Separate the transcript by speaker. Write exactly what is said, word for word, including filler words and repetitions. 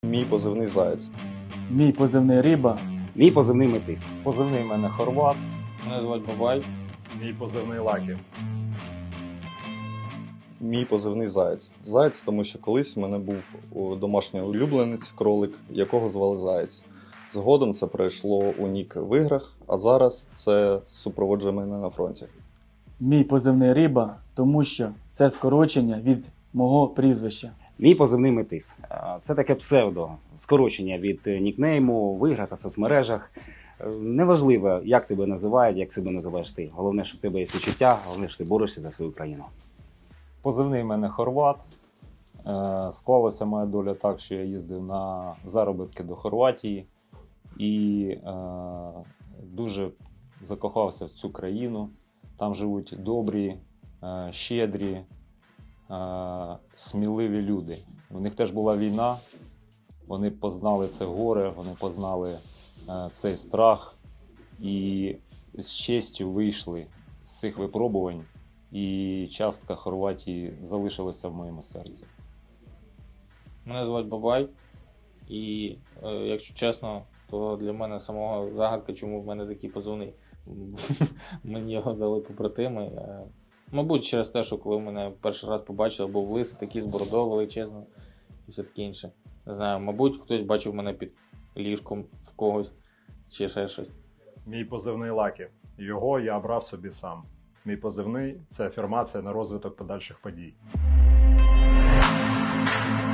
Speaker 1: Мій позивний Заєць.
Speaker 2: Мій позивний Риба.
Speaker 3: Мій позивний Метис.
Speaker 4: Позивний в мене Хорват.
Speaker 5: Мене звуть Бабай.
Speaker 6: Мій позивний Лакі.
Speaker 1: Мій позивний Заєць. Заєць, тому що колись в мене був домашній улюбленець, кролик, якого звали Заєць. Згодом це перейшло у нік в іграх, а зараз це супроводжує мене на фронті.
Speaker 2: Мій позивний Риба, тому що це скорочення від мого прізвища.
Speaker 3: Мій позивний Метис. Це таке псевдо, скорочення від нікнейму в іграх та соцмережах. Неважливо, як тебе називають, як себе називаєш ти. Головне, що в тебе є відчуття, головне, що ти борешся за свою країну.
Speaker 4: Позивний в мене Хорват. Е, Склалася моя доля так, що я їздив на заробітки до Хорватії і е, дуже закохався в цю країну. Там живуть добрі, е, щедрі, е, сміливі люди. У них теж була війна, вони познали це горе, вони познали е, цей страх і з честю вийшли з цих випробувань. І частка Хорватії залишилася в моєму серці.
Speaker 5: Мене звуть Бабай. І, е, якщо чесно, то для мене самого загадка, чому в мене такий позивний. Мені його дали побратими. Е, мабуть, через те, що коли мене перший раз побачили, був лисий, такий з бородою величезною і все таке інше. Не знаю, мабуть, хтось бачив мене під ліжком в когось чи ще щось.
Speaker 6: Мій позивний Лакі. Його я обрав собі сам. Мій позивний – це афірмація на розвиток подальших подій.